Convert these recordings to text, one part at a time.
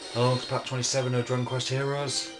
Hello to Part 27 of Dragon Quest Heroes.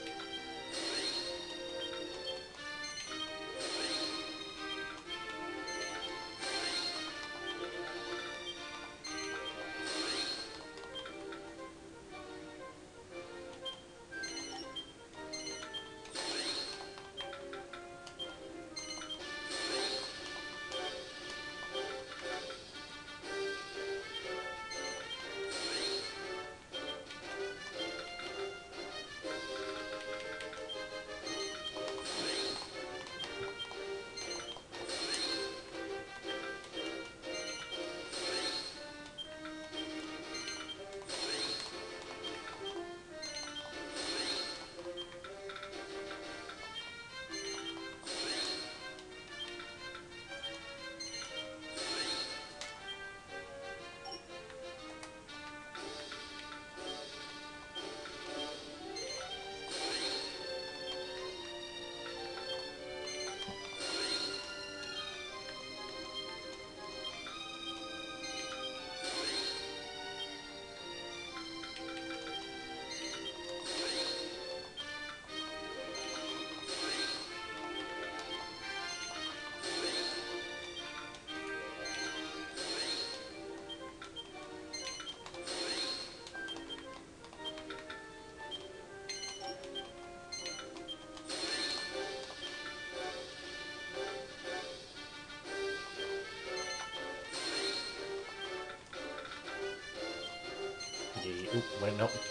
Oop, went up.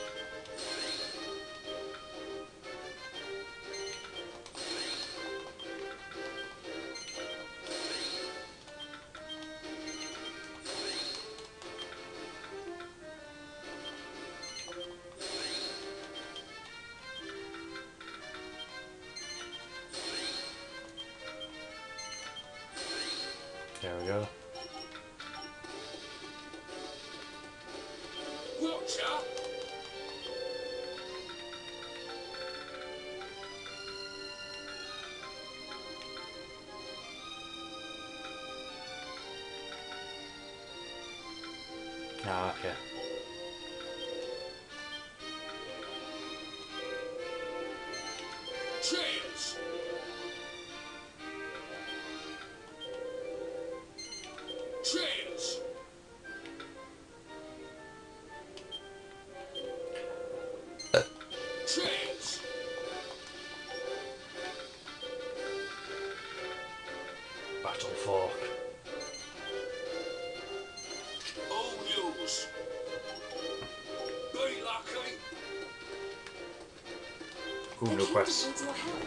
There we go. Watcher! Ah, okay. Cheers! Cheers! Cheers! Battle Fork. All yours. Be lucky. Ooh, no quests. Needs your help.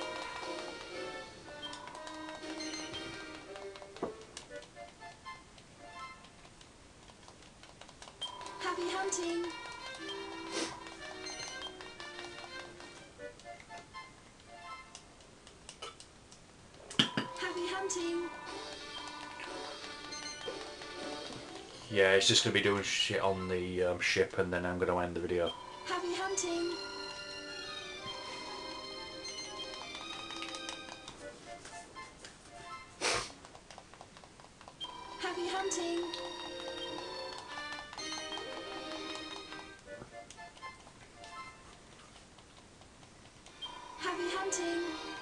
Happy hunting. Happy hunting. Yeah, it's just going to be doing shit on the ship and then I'm going to end the video. Happy hunting. Happy hunting. Happy hunting.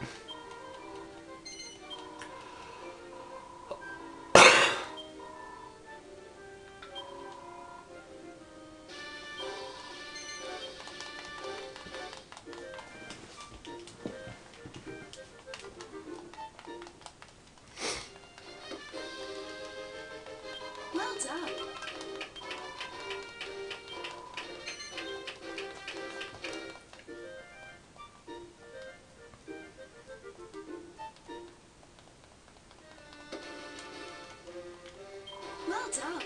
Well done. Well done.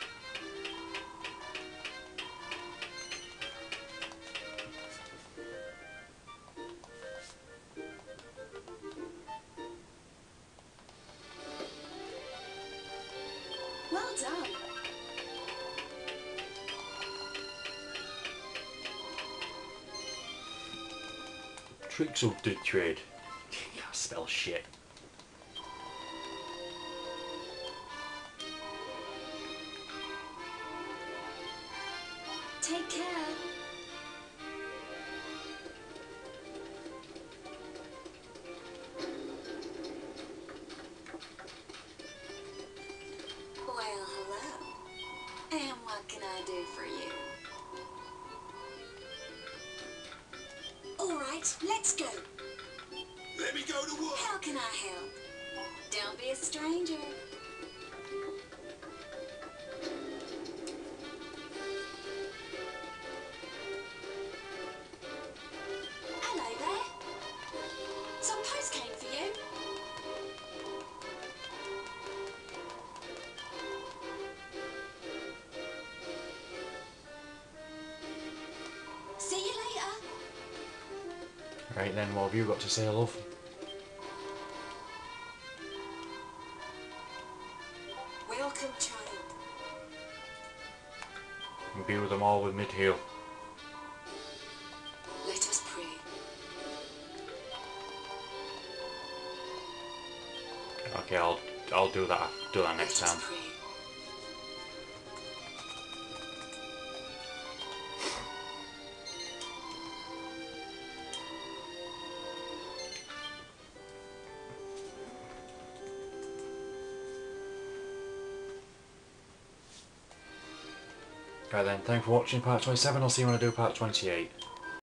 Well done. Tricks of the trade. Can't spell shit. Take care. Right, let's go. Let me go to work. How can I help? Don't be a stranger. Hello there. Some post came for you. See you later. Right then, what have you got to say, love? Welcome, child. Be with them all with mid-heel. Let us pray. Okay, I'll do that. Do that next Let us time. pray. Right then, thanks for watching part 27. I'll see you when I do part 28.